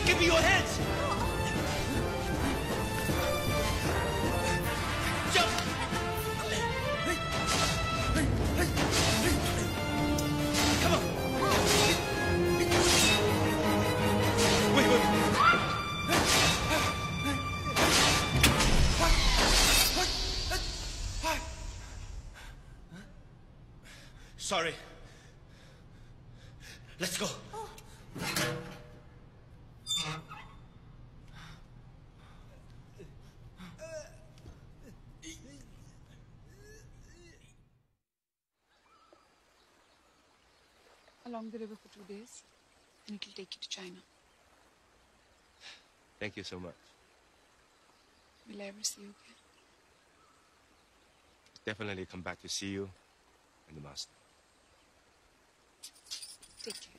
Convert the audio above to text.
Give me your hands! Jump! Come on! Wait. Sorry. Let's go. Along the river for 2 days, and it'll take you to China. Thank you so much. Will I ever see you again? Definitely come back to see you and the master. Take care.